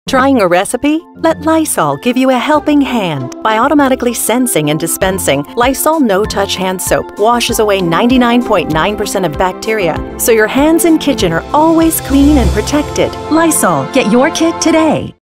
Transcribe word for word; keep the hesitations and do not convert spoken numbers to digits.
Trying a recipe? Let Lysol give you a helping hand. By automatically sensing and dispensing, Lysol no-touch hand soap washes away ninety-nine point nine percent of bacteria, so your hands and kitchen are always clean and protected. Lysol, get your kit today.